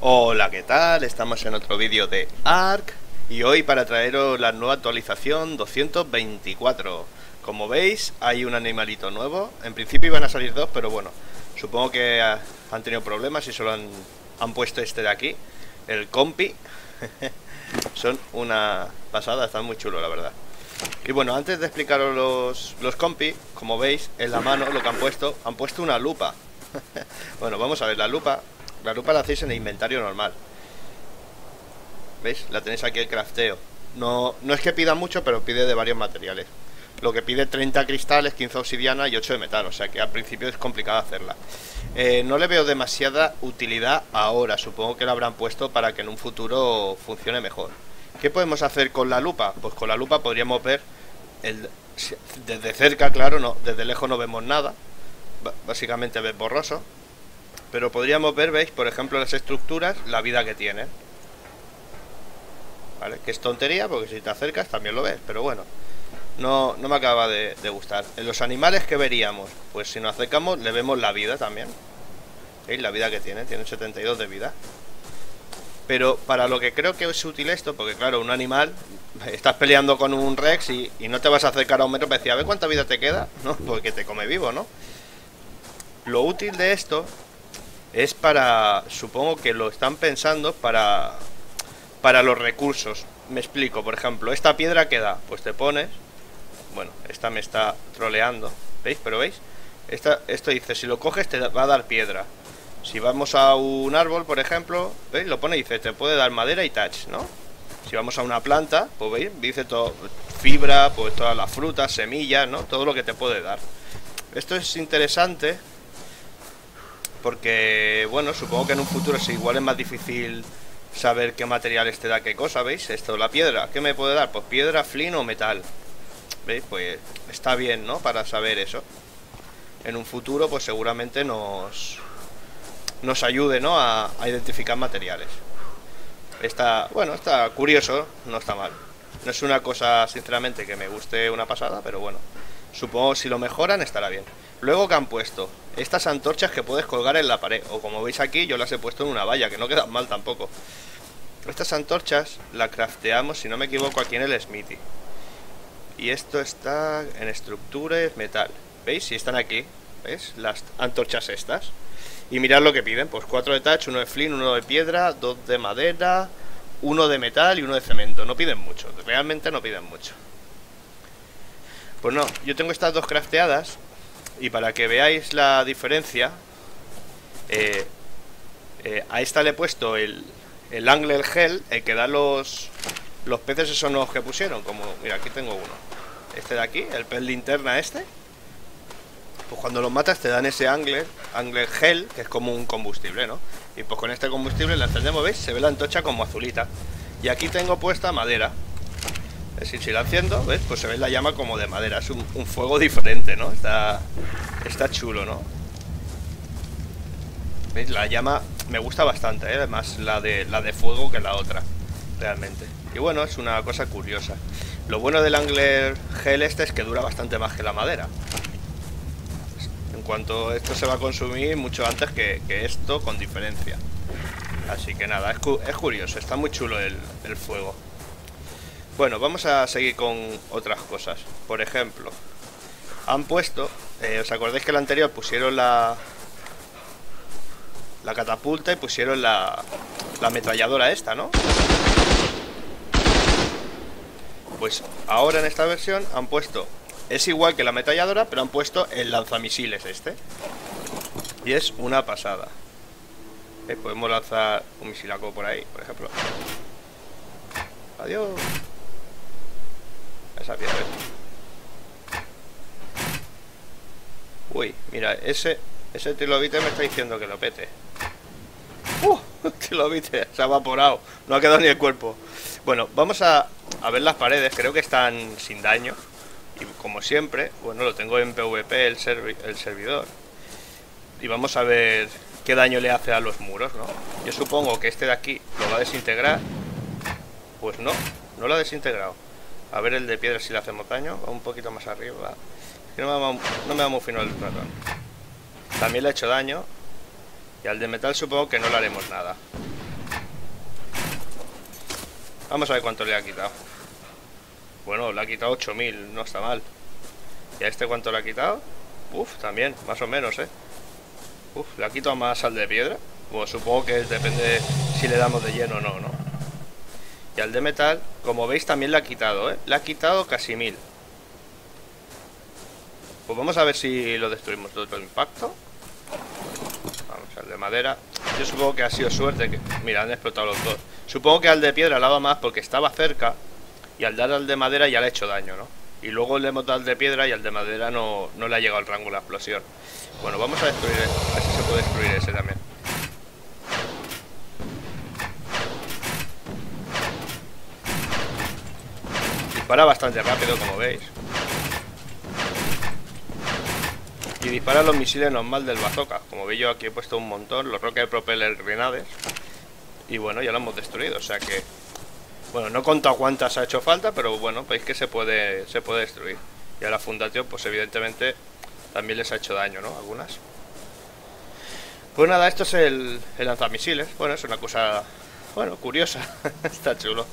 Hola, ¿qué tal? Estamos en otro vídeo de Ark y hoy para traeros la nueva actualización 224. Como veis, hay un animalito nuevo. En principio iban a salir dos, pero bueno, supongo que han tenido problemas y solo han puesto este de aquí, el compi. Son una pasada, están muy chulos, la verdad. Y bueno, antes de explicaros los compi, como veis, en la mano lo que han puesto una lupa. Bueno, vamos a ver, la lupa la hacéis en el inventario normal. ¿Veis? La tenéis aquí el crafteo. No es que pida mucho, pero pide de varios materiales. Lo que pide 30 cristales, 15 obsidiana y 8 de metal. O sea que al principio es complicado hacerla. No le veo demasiada utilidad ahora. Supongo que la habrán puesto para que en un futuro funcione mejor. ¿Qué podemos hacer con la lupa? Pues con la lupa podríamos ver desde cerca, claro, no, desde lejos no vemos nada. Básicamente ves borroso. Pero podríamos ver, veis, por ejemplo, las estructuras, la vida que tienen. ¿Vale? Que es tontería, porque si te acercas también lo ves, pero bueno, no me acaba de gustar. En los animales que veríamos, pues si nos acercamos le vemos la vida también. ¿Veis? La vida que tiene 72 de vida. Pero para lo que creo que es útil esto, porque claro, un animal, estás peleando con un Rex y no te vas a acercar a un metro para decir, a ver cuánta vida te queda, ¿no? Porque te come vivo, ¿no? Lo útil de esto es para, supongo que lo están pensando para los recursos. Me explico, por ejemplo, esta piedra que da, pues te pones, bueno, esta me está troleando, ¿veis? Pero ¿veis? Esto dice, si lo coges te va a dar piedra. Si vamos a un árbol, por ejemplo, ¿veis? Lo pone y dice, te puede dar madera y touch, ¿no? Si vamos a una planta, pues veis, dice todo, fibra, pues todas las frutas, semillas, ¿no? Todo lo que te puede dar. Esto es interesante porque, bueno, supongo que en un futuro si igual es más difícil saber qué materiales te da qué cosa, ¿veis? Esto, la piedra, ¿qué me puede dar? Pues piedra, flint o metal. ¿Veis? Pues está bien, ¿no? Para saber eso. En un futuro, pues seguramente nos ayude, ¿no? A identificar materiales. Bueno, está curioso, no está mal. No es una cosa, sinceramente, que me guste una pasada, pero bueno, supongo que si lo mejoran estará bien. Luego que han puesto estas antorchas que puedes colgar en la pared, o como veis aquí yo las he puesto en una valla, que no quedan mal tampoco. Estas antorchas las crafteamos, si no me equivoco, aquí en el Smithy. Y esto está en estructuras, metal. ¿Veis? Si están aquí, ¿veis? Las antorchas estas. Y mirad lo que piden, pues 4 de touch, 1 de flint, 1 de piedra, 2 de madera, 1 de metal y 1 de cemento. No piden mucho, realmente no piden mucho. Pues no, yo tengo estas dos crafteadas. Y para que veáis la diferencia, a esta le he puesto el Angler Gel, el que da los peces esos nuevos que pusieron. Como, mira, aquí tengo uno. Este de aquí, el pez linterna este. Pues cuando los matas te dan ese Angler Gel, que es como un combustible, ¿no? Y pues con este combustible la encendemos, ¿veis? Se ve la antorcha como azulita. Y aquí tengo puesta madera. Es decir, si la enciendo, ¿ves? Pues se ve la llama como de madera. Es un fuego diferente, ¿no? Está chulo, ¿no? ¿Veis? La llama me gusta bastante, ¿eh? Más la de fuego que la otra, realmente. Y bueno, es una cosa curiosa. Lo bueno del Angler Gel este es que dura bastante más que la madera. En cuanto esto se va a consumir mucho antes que esto, con diferencia. Así que nada, es curioso. Está muy chulo el fuego. Bueno, vamos a seguir con otras cosas. Por ejemplo, han puesto, ¿os acordáis que el anterior pusieron la catapulta y pusieron la ametralladora esta, ¿no? Pues ahora en esta versión han puesto, es igual que la ametralladora, pero han puesto el lanzamisiles este. Y es una pasada. Podemos lanzar un misilaco por ahí, por ejemplo. Adiós. Esa piedra. Uy, mira, ese trilobite me está diciendo que lo pete. Trilobite, se ha evaporado. No ha quedado ni el cuerpo. Bueno, vamos a ver las paredes. Creo que están sin daño. Y como siempre, bueno, lo tengo en PvP el servidor. Y vamos a ver qué daño le hace a los muros, ¿no? Yo supongo que este de aquí lo va a desintegrar. Pues no lo ha desintegrado. A ver el de piedra si le hacemos daño. Va un poquito más arriba. Es que no me va muy fino el ratón. También le ha hecho daño. Y al de metal supongo que no le haremos nada. Vamos a ver cuánto le ha quitado. Bueno, le ha quitado 8000, no está mal. ¿Y a este cuánto le ha quitado? Uf, también, más o menos, Uf, le ha quitado más al de piedra. Bueno, supongo que depende si le damos de lleno o no, ¿no? Y al de metal, como veis, también le ha quitado, Le ha quitado casi 1000. Pues vamos a ver si lo destruimos de otro impacto. Vamos al de madera. Yo supongo que ha sido suerte que... Mira, han explotado los dos. Supongo que al de piedra le ha dado más porque estaba cerca. Y al dar al de madera ya le ha hecho daño, ¿no? Y luego le hemos dado al de piedra y al de madera no le ha llegado el rango de la explosión. Bueno, vamos a destruir, a ver si se puede destruir ese también. Dispara bastante rápido, como veis. Y dispara los misiles normal del bazooka. Como veis, yo aquí he puesto un montón. Los Rocket Propeller Grenades. Y bueno, ya lo hemos destruido, o sea que... Bueno, no he contado cuántas ha hecho falta, pero bueno, veis que se puede destruir. Y a la Fundación, pues evidentemente también les ha hecho daño, ¿no? Algunas. Pues nada, esto es el lanzamisiles. Bueno, es una cosa, bueno, curiosa. Está chulo.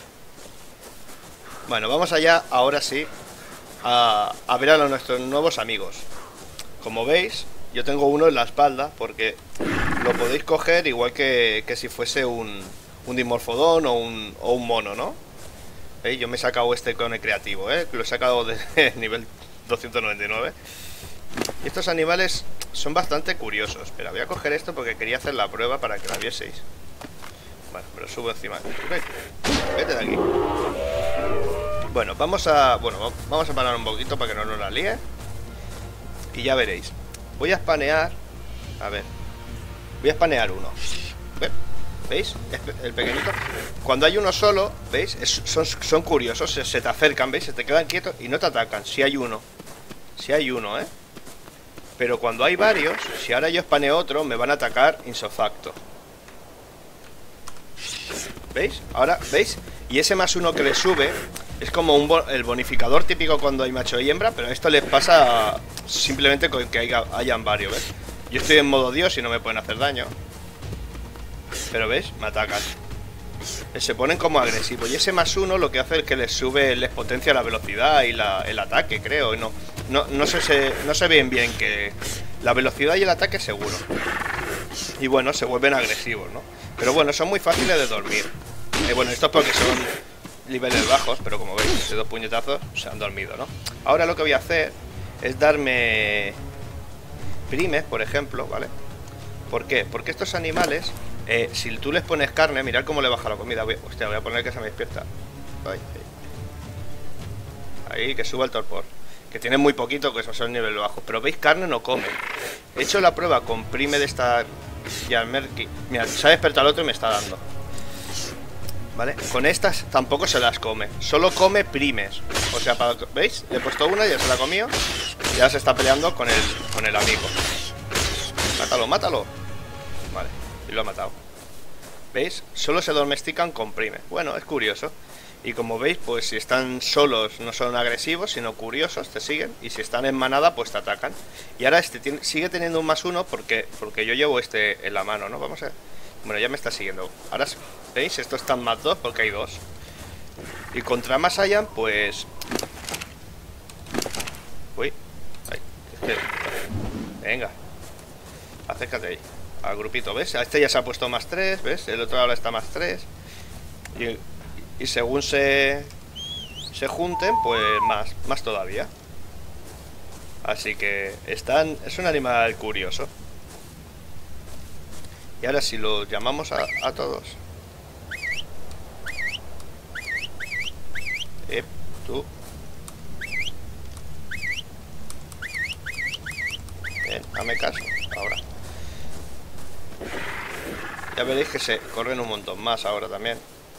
Bueno, vamos allá, ahora sí, a ver a nuestros nuevos amigos. Como veis, yo tengo uno en la espalda, porque lo podéis coger igual que si fuese un dimorfodón o un mono, ¿no? ¿Veis? Yo me he sacado este con el creativo, lo he sacado de nivel 299. Y estos animales son bastante curiosos. Espera, voy a coger esto porque quería hacer la prueba para que la vieseis. Bueno, me lo subo encima. Vete de aquí. Bueno, vamos a parar un poquito para que no nos la líe. Y ya veréis. Voy a spanear. A ver. Voy a spanear uno. ¿Veis? El pequeñito. Cuando hay uno solo, ¿veis? Son curiosos. Se te acercan, ¿veis? Se te quedan quietos y no te atacan. Si hay uno. Si hay uno, Pero cuando hay varios, si ahora yo spaneo otro, me van a atacar insofacto. ¿Veis? Ahora, ¿veis? Y ese +1 que le sube es como el bonificador típico cuando hay macho y hembra, pero esto les pasa simplemente con que hayan varios, ¿ves? Yo estoy en modo Dios y no me pueden hacer daño. Pero ¿veis? Me atacan. Se ponen como agresivos. Y ese +1 lo que hace es que les sube, les potencia la velocidad y el ataque, creo. No sé bien que la velocidad y el ataque seguro. Y bueno, se vuelven agresivos, ¿no? Pero bueno, son muy fáciles de dormir. Bueno, esto es porque son niveles bajos, pero como veis, de 2 puñetazos se han dormido, ¿no? Ahora lo que voy a hacer es darme primes, por ejemplo, ¿vale? ¿Por qué? Porque estos animales, si tú les pones carne, mirad cómo le baja la comida. Hostia, voy a poner que se me despierta. Ahí, que suba el torpor. Que tienen muy poquito, que esos son niveles bajos. Pero veis, carne no come. He hecho la prueba con prime de esta Yarmerki. Mira, se ha despertado el otro y me está dando. ¿Vale? Con estas tampoco se las come. Solo come primes. O sea, ¿veis? Le he puesto una, ya se la comió. Y ahora se está peleando con el amigo. Mátalo, mátalo. Vale, y lo ha matado. ¿Veis? Solo se domestican con primes. Bueno, es curioso. Y como veis, pues si están solos no son agresivos, sino curiosos, te siguen. Y si están en manada, pues te atacan. Y ahora este sigue teniendo un +1 porque yo llevo este en la mano, ¿no? Vamos a ver. Bueno, ya me está siguiendo. Ahora, ¿veis? Esto está en +2 porque hay 2. Y contra más hayan, pues... Uy. Ay, es que... Venga. Acércate ahí. Al grupito, ¿ves? A este ya se ha puesto +3, ¿ves? El otro ahora está +3. Y según se junten, pues más todavía. Así que es un animal curioso. Y ahora si los llamamos a todos. Tú. Bien, hazme caso. Ahora. Ya veréis que se corren un montón más ahora también.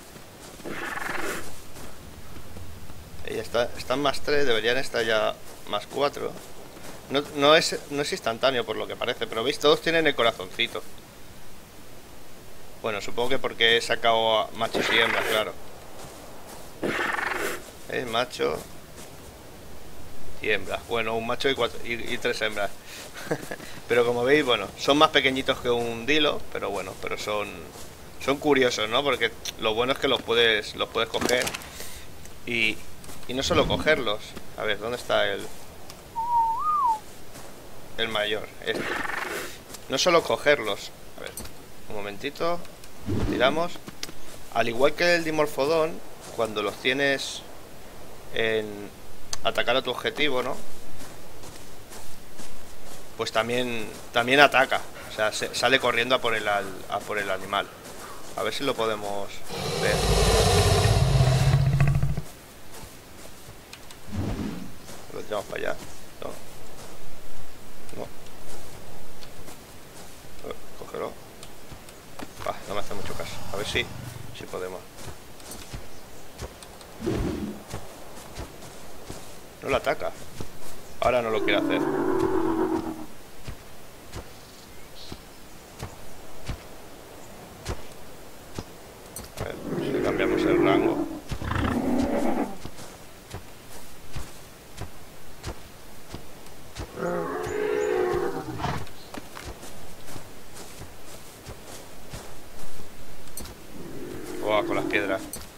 Y están +3, deberían estar ya +4. No es instantáneo por lo que parece, pero veis, todos tienen el corazoncito. Bueno, supongo que porque he sacado a machos y hembras, claro. Macho y hembra. Bueno, un macho y 3 hembras. Pero como veis, bueno, son más pequeñitos que un dilo, pero bueno, pero son son curiosos, ¿no? Porque lo bueno es que los puedes coger y no solo cogerlos. A ver, ¿dónde está el mayor? Este. No solo cogerlos. A ver, un momentito. Tiramos. Al igual que el Dimorphodon, cuando los tienes en atacar a tu objetivo, ¿no? Pues también ataca. O sea, sale corriendo a por el animal. A ver si lo podemos ver. Lo tiramos para allá. No. Cógelo. No me hace mucho caso. A ver si podemos. No lo ataca. Ahora no lo quiere hacer. A ver, si le cambiamos el rango. Con las piedras.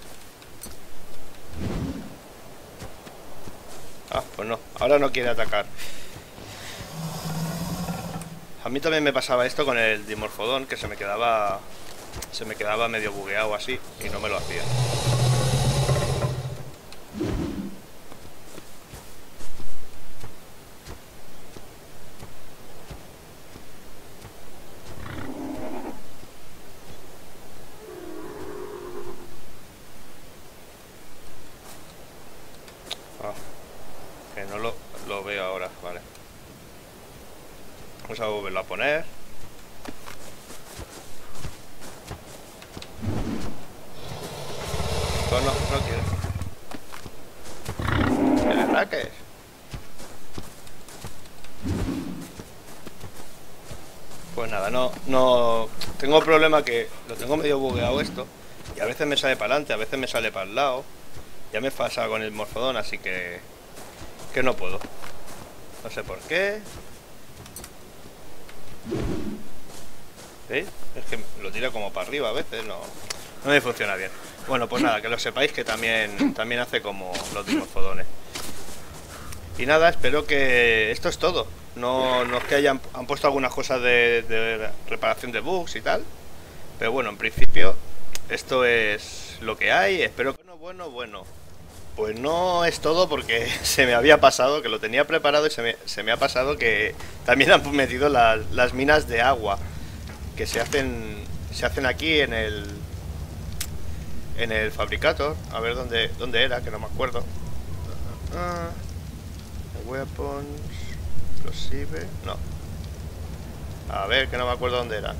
Pues no, ahora no quiere atacar. A mí también me pasaba esto con el Dimorphodon, que se me quedaba medio bugueado así y no me lo hacía. Que no lo veo ahora, vale. Vamos a volverlo a poner. No quiero. ¿El ataque? Pues nada, no. Tengo el problema que lo tengo medio bugueado esto. Y a veces me sale para adelante, a veces me sale para el lado. Ya me pasa con el Morphodon, así que no puedo. No sé por qué. ¿Veis? Es que lo tira como para arriba a veces, no me funciona bien. Bueno, pues nada, que lo sepáis que también hace como los Dimorphodones. Y nada, espero que esto es todo. No es que han puesto algunas cosas de reparación de bugs y tal. Pero bueno, en principio esto es lo que hay. Espero que bueno. Pues no es todo porque se me había pasado, que lo tenía preparado y se me ha pasado que también han metido las minas de agua que se hacen aquí en el Fabricator. A ver dónde era, que no me acuerdo. Weapons, explosive, no. A ver, que no me acuerdo dónde era.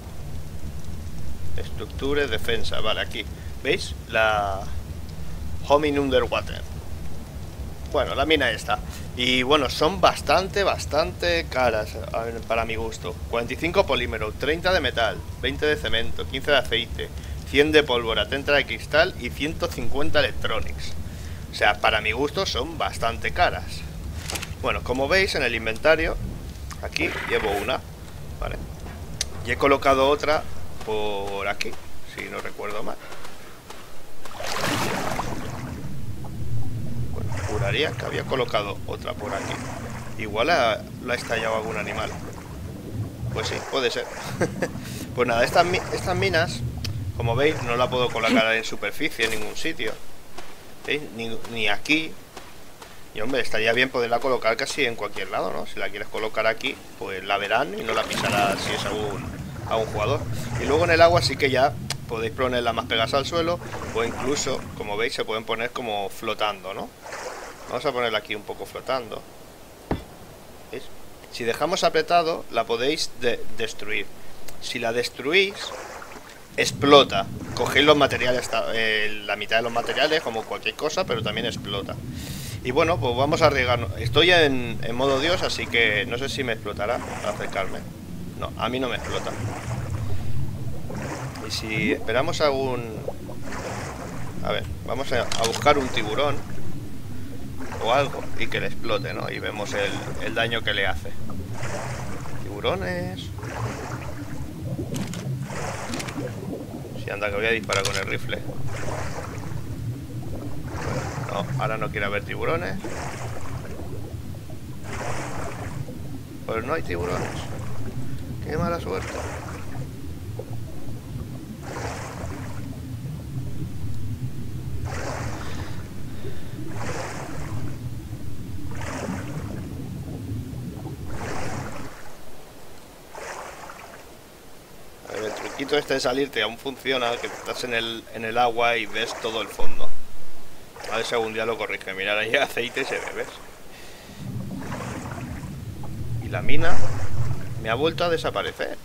Estructure, defensa, vale, aquí. ¿Veis? La Homing Underwater. Bueno, la mina esta. Y bueno, son bastante caras para mi gusto. 45 polímero, 30 de metal, 20 de cemento, 15 de aceite, 100 de pólvora, 30 de cristal y 150 electronics. O sea, para mi gusto son bastante caras. Bueno, como veis en el inventario, aquí llevo una, ¿vale? Y he colocado otra por aquí, si no recuerdo mal. Bueno, juraría que había colocado otra por aquí. Igual la ha estallado algún animal. Pues sí, puede ser. Pues nada, estas minas, como veis, no la puedo colocar en superficie en ningún sitio. ¿Veis? Ni aquí. Y hombre, estaría bien poderla colocar casi en cualquier lado, ¿no? Si la quieres colocar aquí, pues la verán y no la pisará si es a un jugador. Y luego en el agua sí que ya podéis ponerla más pegadas al suelo, o incluso, como veis, se pueden poner como flotando, ¿no? Vamos a ponerla aquí un poco flotando. ¿Veis? Si dejamos apretado, la podéis destruir. Si la destruís, explota. Cogéis los materiales, la mitad de los materiales, como cualquier cosa, pero también explota. Y bueno, pues vamos a arriesgarnos. Estoy en modo Dios, así que no sé si me explotará al acercarme. No, a mí no me explota. Y si esperamos algún... A ver, vamos a buscar un tiburón o algo y que le explote, ¿no? Y vemos el daño que le hace. Tiburones... Si anda que voy a disparar con el rifle. No, ahora no quiere haber tiburones. Pues no hay tiburones. Qué mala suerte. A ver, el truquito este de salirte aún funciona, que estás en el agua y ves todo el fondo. A ver si algún día lo corrige. Mirar ahí aceite y se ve, ¿ves? Y la mina me ha vuelto a desaparecer.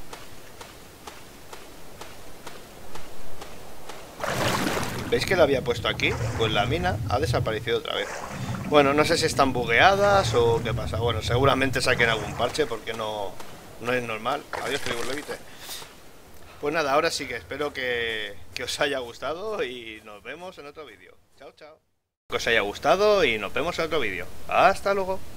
¿Veis que la había puesto aquí? Pues la mina ha desaparecido otra vez. Bueno, no sé si están bugueadas o qué pasa. Bueno, seguramente saquen algún parche porque no es normal. Adiós, Triburlevite. Pues nada, ahora sí que espero que os haya gustado y nos vemos en otro vídeo. Chao, chao. Que os haya gustado y nos vemos en otro vídeo. Hasta luego.